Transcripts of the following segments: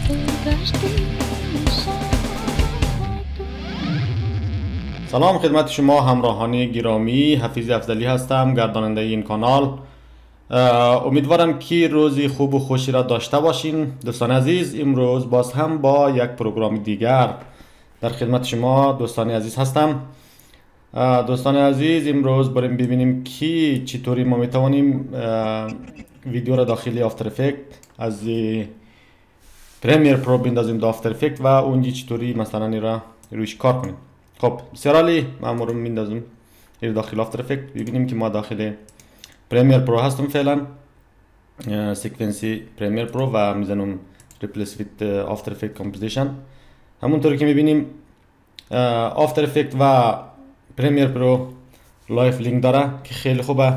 سلام خدمت شما همراهان گرامی، حفیظ افضلی هستم، گرداننده این کانال. امیدوارم که روزی خوب و خوشی را داشته باشین. دوستان عزیز، امروز باز هم با یک پروگرام دیگر در خدمت شما دوستان عزیز هستم. دوستان عزیز، امروز بریم ببینیم که چطوری ما میتوانیم ویدیو را داخلی آفتر افکت از پریمیر پرو بندازیم در آفتر افکت و اونجا چطوری مثلا این را رویش کار کنیم. خب بسیار عالی، ما رو میندازم این داخل آفتر افکت. ببینیم که ما داخل پریمیر پرو هستم فعلا، سیکونسی پریمیر پرو و میزنم ریپلیس ویت آفتر افکت کامپوزیشن. همونطوری که میبینیم آفتر افکت و پریمیر پرو لایف لینک داره که خیلی خوبه.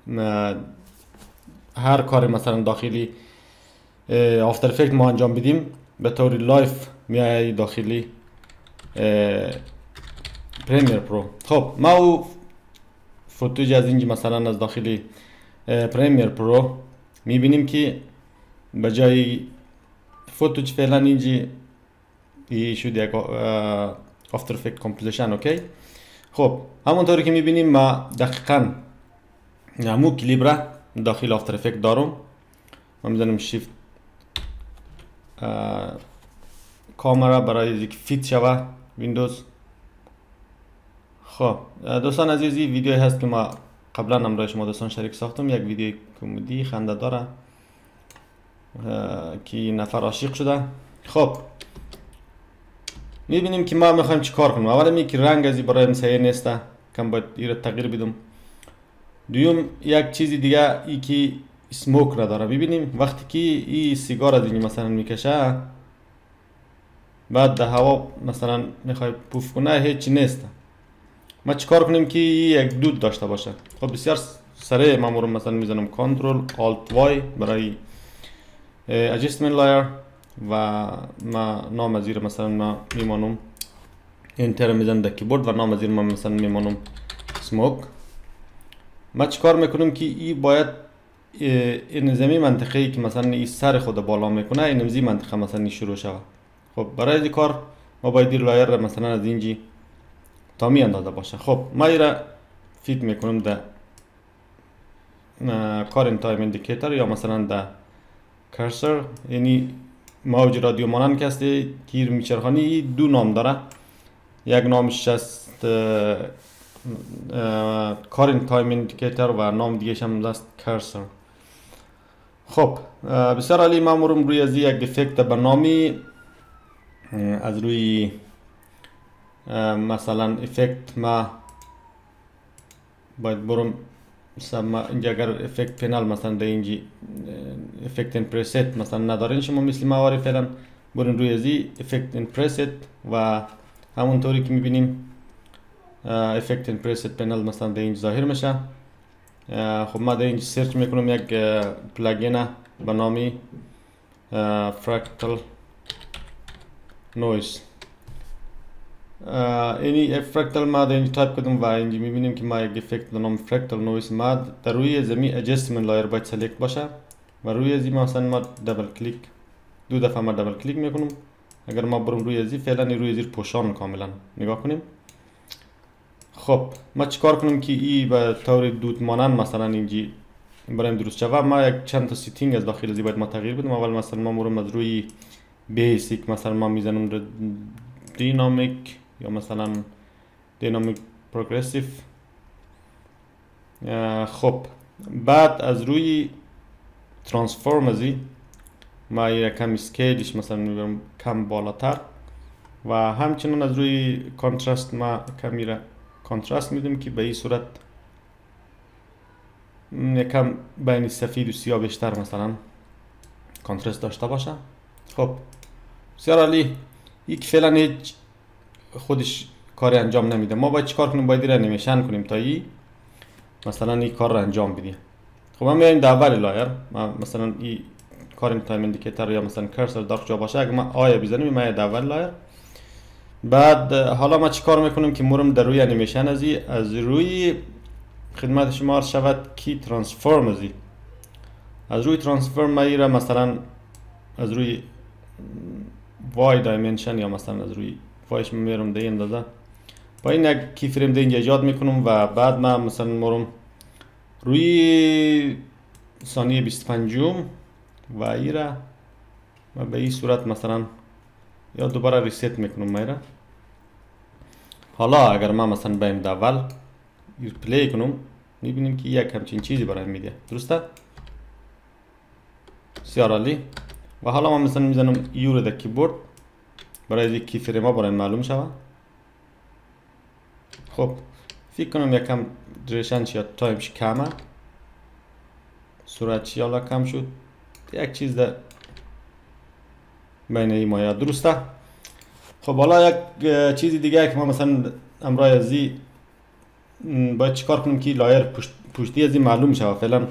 هر کاری مثلا داخلی آفتر افکت ما انجام بدیم به طور لایف میای داخلی پریمیر پرو. خب ما او فوتوج از اینجا مثلا از داخلی پریمیر پرو میبینیم که به جای فوتوج فعلا اینجا ای شد یک آفتر افکت کامپوزیشن. اوکی، خب همونطوری که میبینیم ما دقیقا همون کلیپ را داخل آفتر افکت دارم. ما میزنم شیفت کامera برای اینکه فیت شوه ویندوز. خب دوستان عزیز، این ویدیوی هست که ما قبلا هم برای شما دوستان شریک ساختم، یک ویدیو کمدی خنده داره که نفر عاشق شده. خب میبینیم که ما میخوایم چی کار کنیم. اولا می که رنگ ازی برای صحیح نیسته، کم باید این را تغییر بدم. دوم یک چیزی دیگه ای که سموک را داره. ببینیم وقتی که این سیگار از این مثلا میکشه بعد در هوا مثلا میخوای پوف کنه هیچی نیست. ما چیکار کنیم که یک دود داشته باشه؟ خب بسیار سریع ما مثلا میزنم کنترل آلت وای برای adjustment layer و ما نام از این مثلا ما میمانم انتر میزنم در کیبورد و نام از این ما مثلا میمانم سموک. ما چیکار میکنیم که این باید این زمین منطقه‌ای که مثلا این سر خود بالا میکنه این نمزی منطقه مثلا شروع شود. خب برای این کار ما باید این لایر را مثلا از اینجی تا می اندازه باشه. خب ما این را فیت میکنم در current time indicator یا مثلا در کرسر، یعنی موج رادیو مانند که هسته تیر میچرخانی دو نام داره. یک نامش است current time indicator و نام دیگه هم است کرسر. خب بسیار عالی، ما مرم روی از یک افکت برنامه از روی مثلا افکت ما باید برم اینجا اگر افکت پنل مثلا در اینجا افکت ان پریست مثلا ندارین شما مثل مواری فعلا برین روی ازی افکت ان پریست و همونطوری که میبینیم افکت ان پریست پنل مثلا در اینجا ظاهر میشه. خب ما در اینجا سرچ میکنم یک پلاگین به نام فرکتال نویز. اینی فرکتال ما در اینجا تایپ کردم و اینجا میبینیم که ما یک افکت به نام فرکتال نویز ما در روی زمین ادجستمنت لایر باید سلیکت باشه و روی ازی مثلا ما دبل کلیک دو دفعه ما دبل کلیک میکنم. اگر ما برم روی ازی فعلا روی ازی پوشان کاملا نگاه کنیم. خب ما چیکار کنیم که ای به طور دود مانند مثلا اینجا برایم درست شود. ما یک چند تا سیتینگ از داخل ازی باید ما تغییر بدیم. اول مثلا ما مرم از روی بیسیک مثلا ما میزنم دینامیک یا مثلا دینامیک پروگرسیو. خب بعد از روی ترانسفورم ازی ما یکم اسکیلش مثلا میبرم کم بالاتر و همچنان از روی کانترست ما کمی را کانترست میدیم که به این صورت یکم بین سفید و سیاه بیشتر مثلا کانترست داشته باشه. خب بسیار عالی، یک فعلا هیچ خودش کاری انجام نمیده. ما باید چیکار کنیم؟ باید این انیمیشن کنیم تا این مثلا این کار را انجام بدیم. خب ما میایم در اول لایر، ما مثلا این کارنت تایم اندیکیتور یا مثلا کرسر داخل جا باشه، اگه ما آیا بزنیم ما در اول لایر. بعد حالا ما چیکار میکنیم که مرم در روی انیمیشن از روی خدمت شما عرض شود کی ترانسفورم از روی ترانسفورم ما را مثلا از روی وای دایمنشن یا مثلا از روی وایش میرم در این اندازه با این یک کی فریم در اینجا ایجاد میکنم و بعد من مثلا مرم روی ثانیه 25 و ایره و به این صورت مثلا یا دوباره ریست میکنم میره. حالا اگر من مثلا بایم اول پلی کنم میبینیم که یک همچین چیزی برای میده، درسته؟ بسیار عالی. و حالا من مثلا میزنم یو در کیبورد برای کی فریم ها برای معلوم شود. خب فکر کنم یکم دریشنش یا تایمش کمه، سرعتش حالا کم شد، یک چیز در بین این مایه، درسته؟ خب حالا یک چیزی دیگه که ما مثلا امرای ازی باید چیکار کنیم که لایر پشتی ازی معلوم شود. فعلا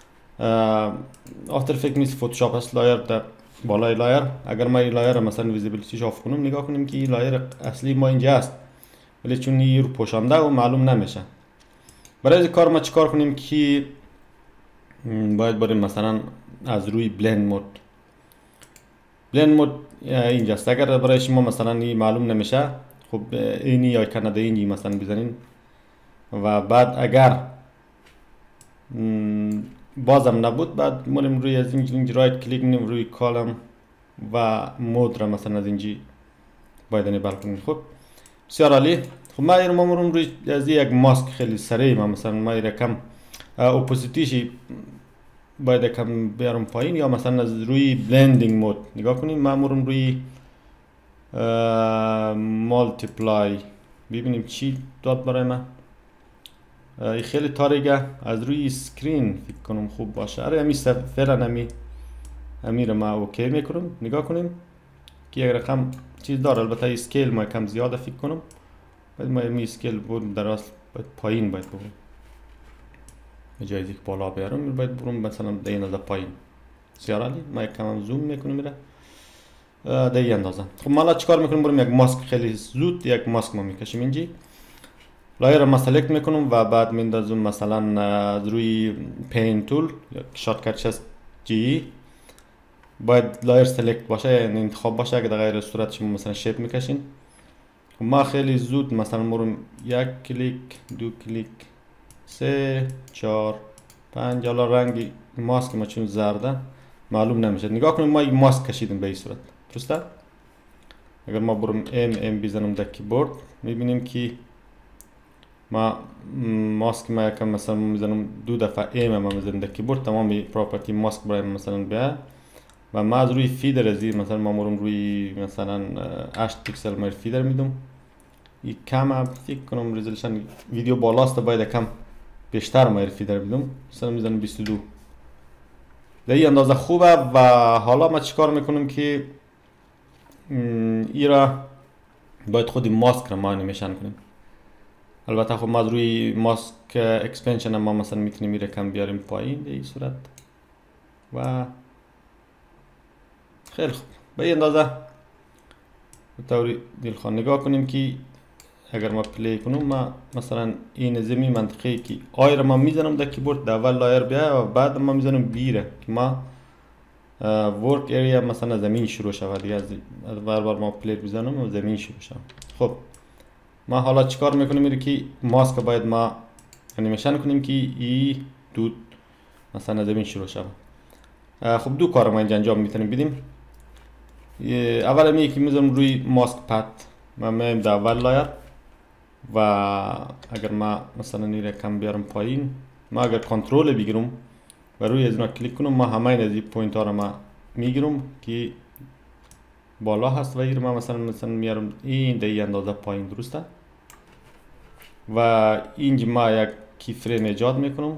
آفتر افکت نیست، فوتوشاپ هست لایر در بالای لایر. اگر ما این لایر مثلا ویزیبیلیتیش آف کنم نگاه کنیم که این لایر اصلی ما اینجا است ولی چون این رو پوشانده و معلوم نمیشه. برای این کار ما چیکار کنیم که باید بریم مثلا از روی بلند مود. بلند مود اینجاست. اگر برای شما مثلا این معلوم نمیشه خب اینی یا کانادا اینجی مثلا بزنین و بعد اگر بازم نبود بعد مریم روی از اینجا رایت کلیک می‌کنیم روی کالم و مود را مثلا از اینجا باید انیبل کنیم. خب بسیار عالی. خب ما ایرم مرم روی از یک ماسک خیلی سریع ما مثلا ما ایره کم اپوزیتیشی باید کم بیارم پایین یا مثلا از روی بلندینگ مود نگاه کنیم. ما مرم روی مالتیپلای ببینیم چی داد برای ما. این خیلی تاریکه، از روی سکرین فکر کنم خوب باشه. اره امی فعلا امی رو ما اوکی میکنم. نگاه کنیم که یک رقم چیز داره، البته اسکیل ما کم زیاده فکر کنم. باید ما امی اسکیل بود در اصل باید پایین باید بگم جایزی که بالا بیارم باید برم مثلا در این اندازه پایین. بسیار عالی. ما یک کم هم زوم میکنم میره در این اندازه. خب ما الان چیکار میکنیم؟ بریم یک ماسک خیلی زود یک ماسک ما میکشیم اینجا. لایر رو ما سلکت میکنم و بعد میندازم مثلا از روی پین تول یا شارتکتش هست جی. باید لایر سلکت باشه یعنی انتخاب باشه. اگه در غیر صورت شما مثلا شیپ میکشین. ما خیلی زود مثلا مرم یک کلیک، دو کلیک، 3 4 5. حالا رنگ ماسک ما چون زرده معلوم نمیشه. نگاه کنیم ما یک ماسک کشیدیم به این صورت، درسته؟ اگر ما برم ام بزنم در کیبورد میبینیم که ما ماسک ما یکم مثلا میزنم 2 دفعه ام ما میزنم در کیبورد تمام پراپرتی ماسک برای مثلا بیا و ما از روی فیدر ازی مثلا ما مرم روی مثلا 8 پیکسل ما فیدر میدم. این کم فکر کنم رزولوشن ویدیو بالاست باید کم بیشتر ما فیدر بدم مثلا میزنم 22. در این اندازه خوبه. و حالا ما چیکار میکنم که ایرا باید خودی ماسک رو ما انیمیشن کنیم. البته خب ما از روی ماسک اکسپنشن ما مثلا میتونیم میره کم بیاریم پایین به این صورت و خیلی خوب. به این اندازه به طوری دلخواه نگاه کنیم که اگر ما پلی کنم ما مثلا این زمین منطقه که آی را ما میزنم در کیبورد در اول لایر بیا و بعد ما میزنم بی را که ما ورک ایریا مثلا زمین شروع شود دیگه. از بار ما پلی بزنم و زمین شروع شود. خب ما حالا چیکار میکنیم میره که ماسک باید ما انیمیشن کنیم که ای دود مثلا زمین شروع شود. خب دو کار ما اینجا انجام میتونیم بدیم. اول میگه که میذارم روی ماسک پد ما میایم در اول لایر و اگر ما مثلا نیره کم بیارم پایین ما اگر کنترل بگیرم و روی از اینا کلیک کنم ما همه این از این پوینت ها رو ما میگیرم که بالا هست و این ما مثلا میارم این در این اندازه پایین، درسته؟ و اینجا ما یک کی فریم ایجاد میکنم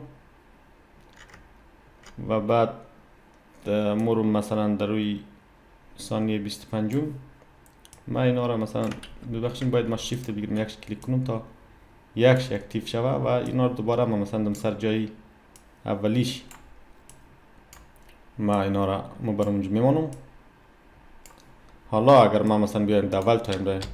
و بعد مرم مثلا در روی ثانیه 25 ما اینا را مثلا ببخشید باید ما شیفت بگیرم یکش کلیک کنم تا یکش اکتیو شوه و اینا رو دوباره ما مثلا دم سر جای اولیش ما اینا را برم اونجا میمانم. حالا اگر ما مثلا بیایم دول تایم را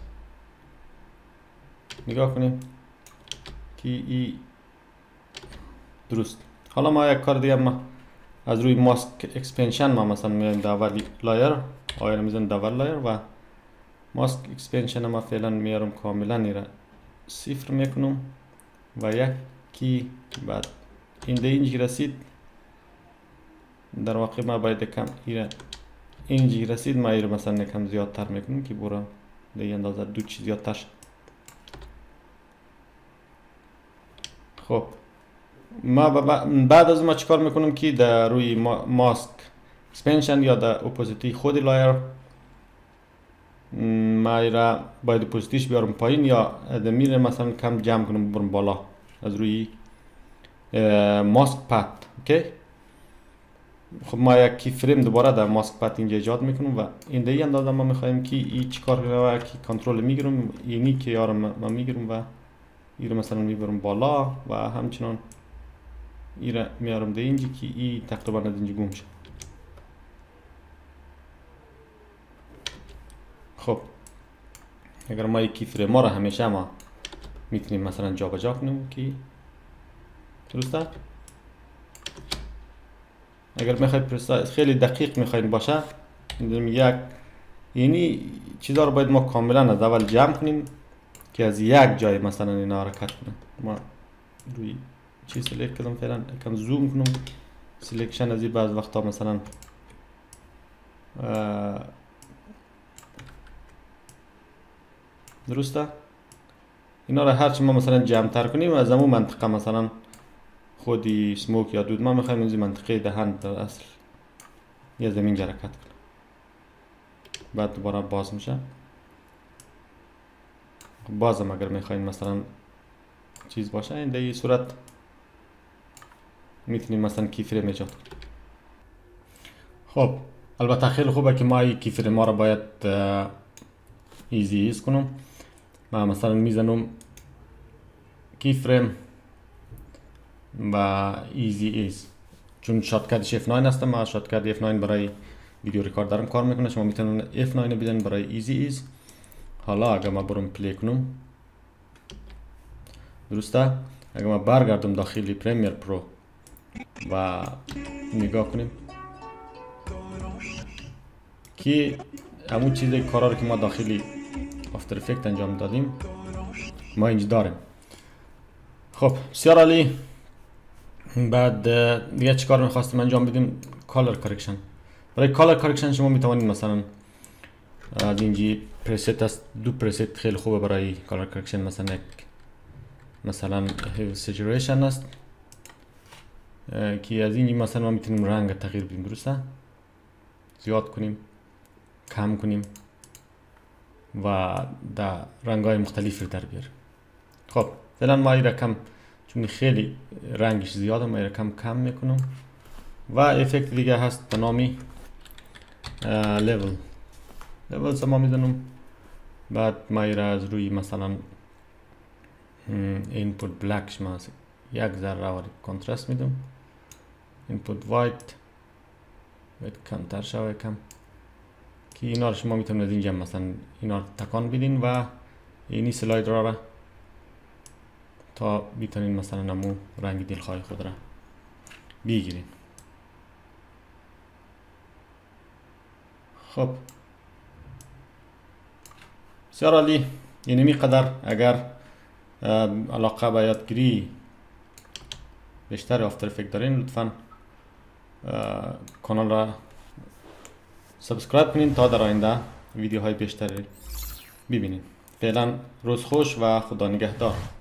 نگاه کنیم که ای درست. حالا ما یک کار دیگه ما از روی ماسک اکسپنشن ما مثلا میایم دول لایر آیر میزنم دبل لایر و ماسک اکسپنشن ما فعلا میارم کاملا ایره صفر میکنم و یکی بعد اینجا رسید. در واقع ما باید کم ایره اینجا رسید ما ایره مثلا کم زیادتر میکنم که برام دیگه اندازه دو چیز زیادتر شد. خب ما بعد از ما چیکار میکنم که در روی ماسک اکسپنشن یا در اپوزیتی خود لایر ما ایره باید اپوزیتیش بیارم پایین یا میره مثلا کم جمع کنم برم بالا از روی ماسک پد. اوکی. خب ما یک کی فریم دوباره در ماسک پد اینجا ایجاد میکنم و این دیگه اندازه ما میخوایم که این چیکار کنه و کی کنترل میگیرم اینی که یارم ما میگیرم و این مثلا میبرم بالا و همچنان این میارم در اینجا که این تقریبا از اینجا گم شد. خب اگر ما یک کی فریم ما را همیشه ما میتونیم مثلا جا بجا کنیم که درسته. اگر میخواید خیلی دقیق میخواید باشه یک یعنی چیزا رو باید ما کاملا از اول جمع کنیم که از یک جای مثلا اینا حرکت کنه. ما روی چی سلیکت کردم فعلا کم زوم کنم سلیکشن از این بعض وقتا مثلا درسته. اینا رو هرچی ما مثلا جمع تر کنیم از همون منطقه مثلا خودی سموک یا دود ما میخوایم از این منطقه دهن در اصل یه زمین حرکت کنه بعد دوباره باز میشه. بازم اگر میخوایم مثلا چیز باشه این در صورت میتونیم مثلا کی فریم ایجاد کنیم. خب البته خیلی خوبه که ما این کی فریم ما رو باید ایزی ایز کنم. ما مثلا میزنم کی فریم و ایزی ایز چون شاتکت F9 هستم. ما شاتکت F9 برای ویدیو ریکاردرم کار میکنه. شما میتونید F9 بزنید برای ایزی ایز. حالا اگر ما برم پلی کنم درسته. اگر ما برگردم داخلی پریمیر پرو و نگاه کنیم که همون چیزی کارا که ما داخلی افتر افکت انجام دادیم ما اینجا داریم. خب بسیار عالی. بعد دیگه چی کار میخواستیم انجام بدیم؟ کالر کارکشن. برای کالر کارکشن شما میتوانید مثلا از اینجا پرست است. دو پرست خیلی خوبه برای کالر کارکشن. مثلا یک مثلا سچوریشن است که از اینجا مثلا ما میتونیم رنگ تغییر بدیم. درسته. زیاد کنیم کم کنیم و در رنگ های مختلفی در بیاریم. خب فعلا ما این رقم چون خیلی رنگش زیاده ما این رقم کم میکنم و افکت دیگه هست به نامی لیول ما میزنم. بعد ما این از روی مثلا اینپوت بلکش ما یک ذره وارد کانترست میدم. اینپوت وایت کمتر شوه کم که اینا رو شما میتونید از اینجا مثلا اینا رو تکان بدین و اینی سلاید را تا بیتونین مثلا نمو رنگ دلخواه خود را بگیرین. خب بسیار عالی. یعنی میقدر اگر علاقه به یادگیری بیشتر افتر افکت دارین لطفا کانال را سابسکرایب کنین تا در آینده ویدیوهای بیشتری ببینین. فعلا روز خوش و خدا نگهدار.